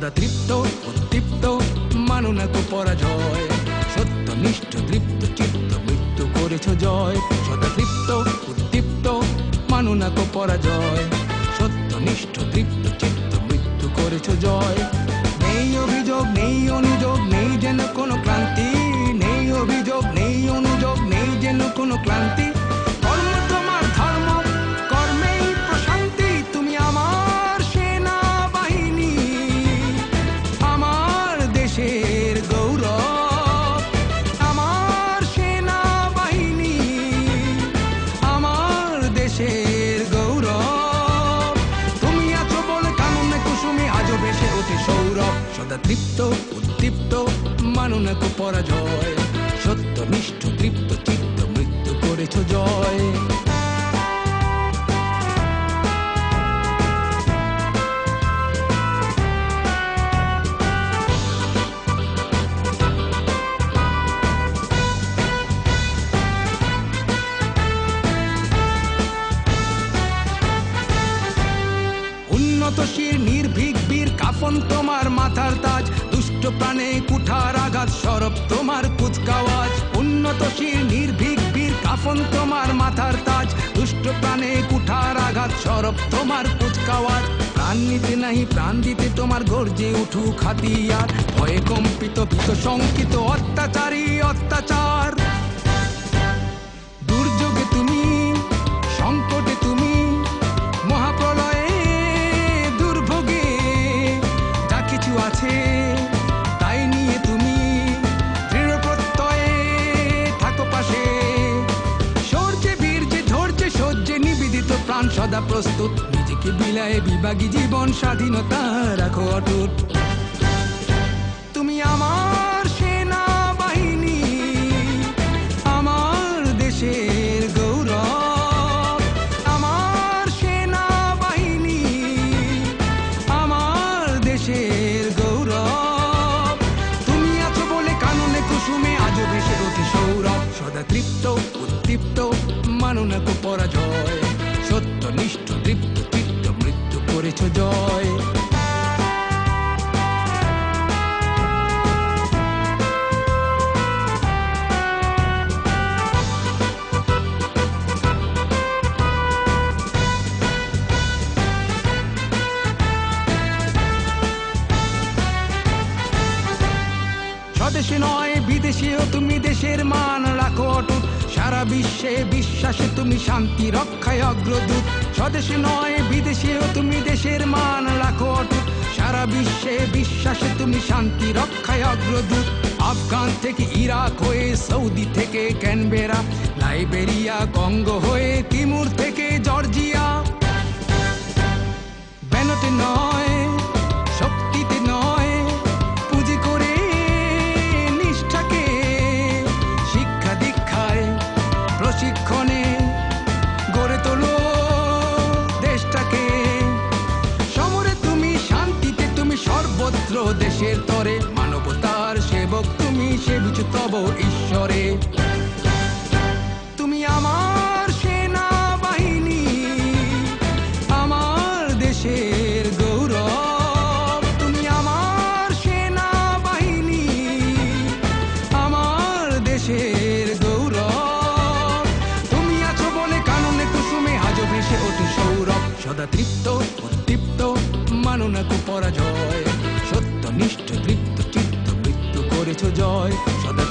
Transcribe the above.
সদা তৃপ্ত উদ্দীপ্ত মানো না কো পরাজয়, সত্যনিষ্ঠ তৃপ্ত চিত্ত মৃত্যু করেছ জয়। সদা তৃপ্ত উদ্দীপ্ত মানো না কো পরাজয়, সত্যনিষ্ঠ তৃপ্ত চিত্ত মৃত্যু করেছ জয়। নেই অভিযোগ নেই অনুযোগ নেই যেন কোনো ক্লান্তি, নেই অভিযোগ নেই অনুযোগ নেই যেন কোনো ক্লান্তি। কর্ম তোমার ধর্ম, কর্মেই প্রশান্তি। তুমি আমার সেনাবাহিনী, আমার দেশের গৌরব। আমার সেনাবাহিনী, আমার দেশের গৌরব। তুমি আছো বলে কাননে কুসুমে আজও ভেসে ওঠে সৌরভ। সদা তৃপ্ত উদ্দীপ্ত মানো না কো পরাজয়, সত্যনিষ্ঠ তৃপ্ত চিত্ত মৃত্যু করেছ জয়। উন্নতশীল নির্ভীক বীর কাফন তোমার মাথার তাজ, দুষ্ট প্রাণে কুঠার আঘাত সরব তোমার কুচকাওয়াজ। উন্নতশীল নির্ভীক বীর কাফন তোমার মাথার তাজ, দুষ্ট প্রাণে কুঠার আঘাত সরব তোমার কুচকাওয়াজ। প্রাণ নিতে নাহি প্রাণ দিতে তোমার গর্জে উঠুক হাতিয়ার, ভয়ে কম্পিত ভীত শঙ্কিত অত্যাচারী অত্যাচার। দুর্যোগে তুমি, সংকটে তুমি, মহাপ্রলয়ে দুর্ভোগে যা কিছু আছে তাই নিয়ে তুমি দৃঢ় প্রত্যয়ে থাকো পাশে। সূর্যে বীর্যে ধৈর্যে সহ্যে নিবেদিত প্রাণ সদা প্রস্তুত, নিজেকে বিলায়ে বিভাগী জীবন স্বাধীনতা রাখো অটুট। তুমি আমার সেনাবাহিনী, আমার দেশের গৌরব। আমার সেনাবাহিনী, আমার দেশের গৌরব। তুমি আছো বলে কাননে কুসুমে আজও ভেসে ওঠে সৌরভ। সদা তৃপ্ত উদ্দীপ্ত মানো না কো পরাজয়, সত্যনিষ্ঠ তৃপ্ত চিত্ত মৃত্যু করেছ জয়। স্বদেশে নয় বিদেশেও তুমি দেশের মান রাখো অটুট, সারা বিশ্বে বিশ্বাসে তুমি শান্তি রক্ষায় অগ্রদূত। স্বদেশে নয় বিদেশেও তুমি দেশের মান রাখো অটুট, সারা বিশ্বে বিশ্বাসে তুমি শান্তি রক্ষায় অগ্রদূত। আফগান থেকে ইরাক হয়ে, সৌদি থেকে ক্যানবেরা, লাইবেরিয়া কঙ্গো হয়ে, তিমুর থেকে জর্জিয়া। ব্যানটে নয় শক্তিতে নয় পুঁজি করে নিষ্ঠাকে, শিক্ষা দীক্ষায় প্রশিক্ষণে গড়ে তোলো দেশটাকে। সমরে তুমি, শান্তিতে তুমি, সর্বত্র দেশের তরে, মানবতার সেবক তুমি, সেবিছ তব ঈশ্বরে। তুমি আমার সেনাবাহিনী, আমার দেশের গৌরব। তুমি আমার সেনাবাহিনী, আমার দেশের গৌরব। তুমি আছো বলে কাননে কুসুমে আজও ভেসে ওঠে সৌরভ। সদা তৃপ্ত উদ্দীপ্ত মানো না কো পরাজয়, সত্যনিষ্ঠ তৃপ্ত চিত্ত মৃত্যু করেছ জয়। সদা